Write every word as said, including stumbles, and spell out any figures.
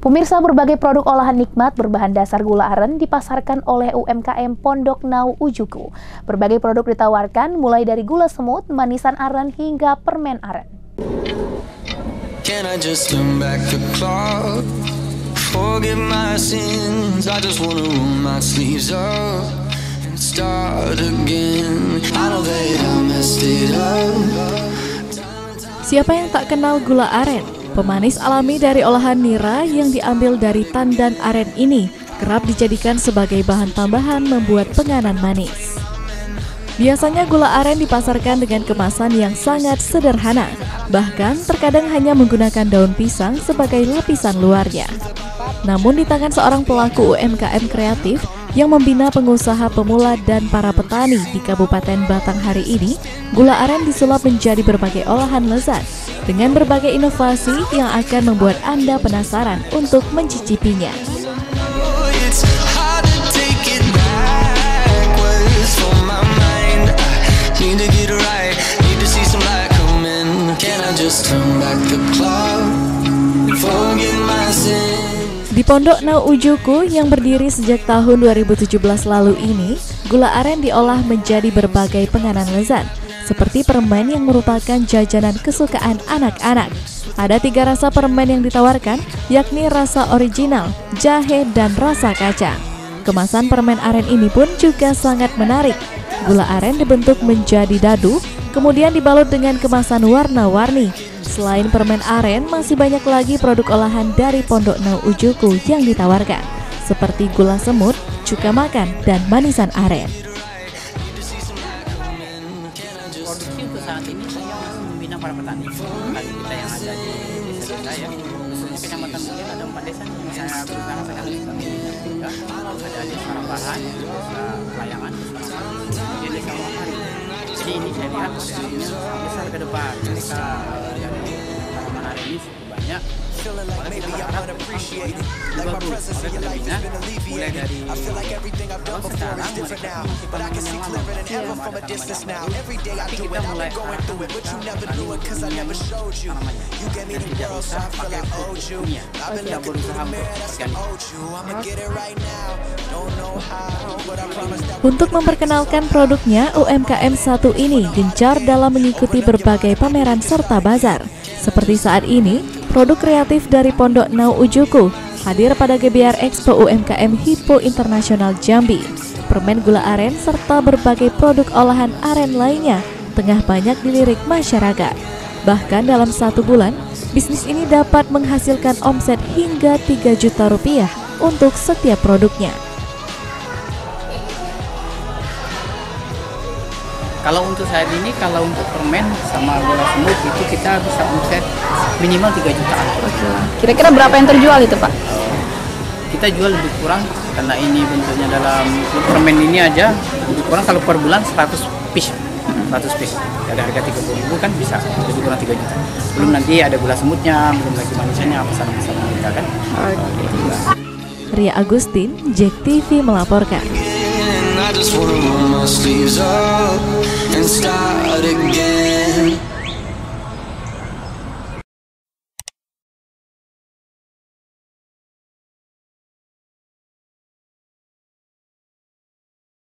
Pemirsa, berbagai produk olahan nikmat berbahan dasar gula aren dipasarkan oleh U M K M Pondok Nau Ujuku. Berbagai produk ditawarkan mulai dari gula semut, manisan aren hingga permen aren. Siapa yang tak kenal gula aren? Pemanis alami dari olahan nira yang diambil dari tandan aren ini kerap dijadikan sebagai bahan tambahan membuat penganan manis. Biasanya gula aren dipasarkan dengan kemasan yang sangat sederhana, bahkan terkadang hanya menggunakan daun pisang sebagai lapisan luarnya. Namun di tangan seorang pelaku U M K M kreatif yang membina pengusaha pemula dan para petani di Kabupaten Batang hari ini, gula aren disulap menjadi berbagai olahan lezat dengan berbagai inovasi yang akan membuat Anda penasaran untuk mencicipinya. Di Pondok Nau Ujuku yang berdiri sejak tahun dua ribu tujuh belas lalu ini, gula aren diolah menjadi berbagai penganan lezat, seperti permen yang merupakan jajanan kesukaan anak-anak. Ada tiga rasa permen yang ditawarkan, yakni rasa original, jahe, dan rasa kacang. Kemasan permen aren ini pun juga sangat menarik. Gula aren dibentuk menjadi dadu, kemudian dibalut dengan kemasan warna-warni. Selain permen aren, masih banyak lagi produk olahan dari Pondok Nau Ujuku yang ditawarkan, seperti gula semut, cuka makan, dan manisan aren. Produksi untuk saat ini saya masih membina para petani. Petani kita yang ada di desa-desa ya, khususnya kecamatan mungkin ada empat desa yang saya berusaha sekarang bisa membina juga. Ada desa Rambahan, desa Layangan, desa kemudian desa Wangari. Jadi ini saya lihat potensinya besar ke depan. Mereka dari tanaman aren ini cukup banyak. Malah kita berharap juga bagus. Maka kita bina mulai dari kalau sekarang mereka masih tanaman yang lama, belum ada tanaman yang baru. Tapi kita mulai arahkan mereka petani untuk tanamannya dan tidak usah pakai pupuk kimia, tidak berusaha organik. Untuk memperkenalkan produknya, U M K M satu ini gencar dalam mengikuti berbagai pameran serta bazar. Seperti saat ini, produk kreatif dari Pondok Nau Ujuku hadir pada G B R Expo U M K M Hippo Internasional Jambi. Permen gula aren serta berbagai produk olahan aren lainnya tengah banyak dilirik masyarakat. Bahkan dalam satu bulan, bisnis ini dapat menghasilkan omset hingga tiga juta rupiah untuk setiap produknya. Kalau untuk saat ini, kalau untuk permen sama gula semut itu kita bisa omset minimal tiga jutaan. Kira-kira berapa yang terjual itu, Pak? Kita jual lebih kurang karena ini bentuknya dalam permen ini aja lebih kurang kalau per bulan seratus piece. seratus piece. Ada harga tiga puluh ribu kan bisa lebih kurang tiga juta. Belum nanti ada gula semutnya, belum lagi manisnya, pesan-pesan kita kan. Okay. Ria Agustin, J E K T V melaporkan.